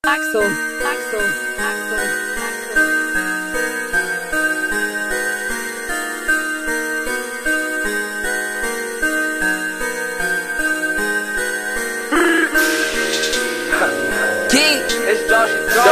Axel, Axel, Axel, Axel. It's Josh.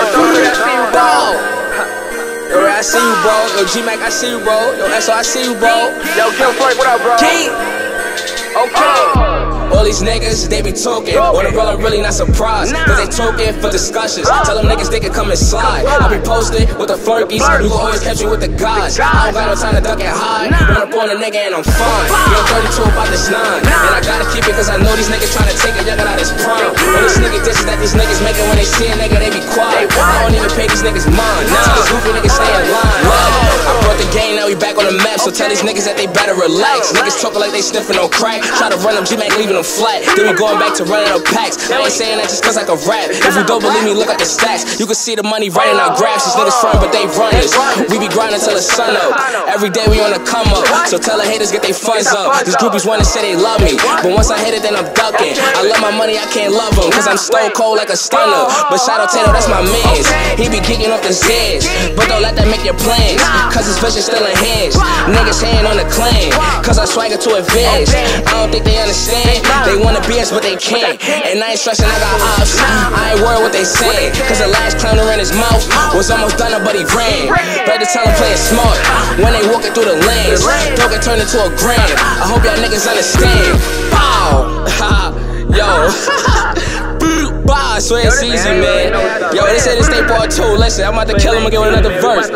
Yo, I see you, bro. Yo, G-Mac, I see you, bro. Yo, SO, I see you, bro. Yo, Gil Frank, what up, bro? King. Okay. All these niggas, they be talking. Wanna roll, I'm really not surprised. Cause they talking for discussions. Tell them niggas they can come and slide. I be posted with the flirkies. You can always catch me with the guys. I don't got no time to duck and hide. Run up on a nigga and I'm fine. Yo, 32 about this 9. And I gotta keep it cause I know these niggas tryna take a youngin' out his prime. All these nigga dishes that these niggas making when they see a nigga, they be quiet. I don't even pay these niggas mind. Tell these goofy niggas stay in line. I brought the game, now we back on the map. So tell these niggas that they better relax. Niggas talking like they sniffing on crack. Try to run them G-Mac, leaving them flat. Then we going back to running up packs. I ain't saying that just cause I can rap. If you don't believe me, look at the stats. You can see the money right in our graphs. These niggas front, but they runners. We be grinding till the sun up. Every day we on the come up. So tell the haters get they funds up. These groupies wanna say they love me, but once I hit it, then I'm ducking. I love my money, I can't love them, cause I'm stone cold like a stunner. But shout out Tato, that's my mans. He be geeking off the Zeds, but don't let that make your plans, cause his vision still enhanced. Niggas hating on the clan, cause I swagger to advance. I don't think they understand. They wanna be us, but they can't. And I ain't stressing, I got ops. I ain't worried what they saying, cause the last clowner in his mouth was almost done, but he ran. Better tell him play it smart when they walking through the lanes. Don't get turned into a grand. I hope y'all niggas understand. Bow. Yo. Bah, I swear it's easy, man. Yo, this ain't a state part 2. Listen, I'm about to kill him again with another verse.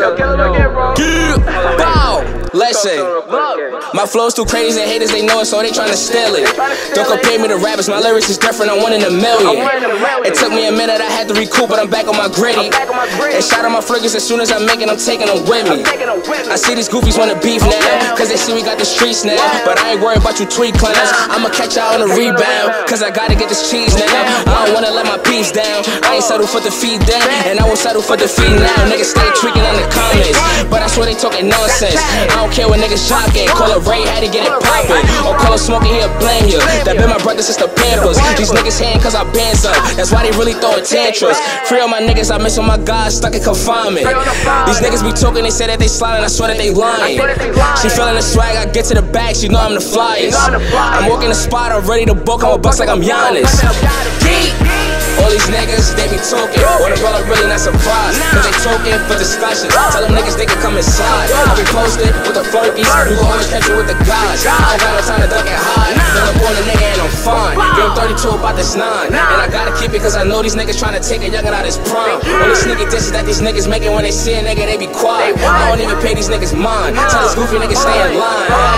Bow. Listen, my flow's too crazy and haters, they know it, so they tryna steal it. Don't compare me to rappers, my lyrics is different, I'm 1 in a million. It took me a minute, I had to recoup, but I'm back on my gritty. And shout out my fliggers, as soon as I make it, I'm taking them with me. I see these goofies wanna beef now, cause they see we got the streets now. But I ain't worried about you tweet clowns, I'ma catch y'all on the rebound, cause I gotta get this cheese now. I don't wanna let my peace down, I ain't settle for defeat then, and I won't settle for defeat now. Niggas stay tweaking in the comments, but I swear they talking nonsense. I don't care what niggas shocking, call a Ray, had to get it poppin', or call a smoking, he'll blame you. That been my brother since the Pampers. These niggas hatin' cause I bands up, that's why they really throwing tantrums. Free all my niggas, I miss all my guys stuck in confinement. These niggas be talking, they say that they sliding, I swear that they lying. She feeling the swag, I get to the back, she know I'm the flyest. I'm walking the spot, I'm ready to book, I'm a bust like I'm Giannis. All these niggas, they be talking. Wanna roll, I'm really not surprised, cause they talking for discussions. Tell them niggas they can come and slide. I be posted with the flirkies. You can always catch me with the guys. I don't got no time to duck and hide. Then I'm on a nigga and I'm fine. Yo, 32 about this 9. And I gotta keep it cause I know these niggas tryna take a youngin' out his prime. All these sneaky dishes that these niggas making when they see a nigga, they be quiet. I don't even pay these niggas mind. Tell these goofy niggas stay in line.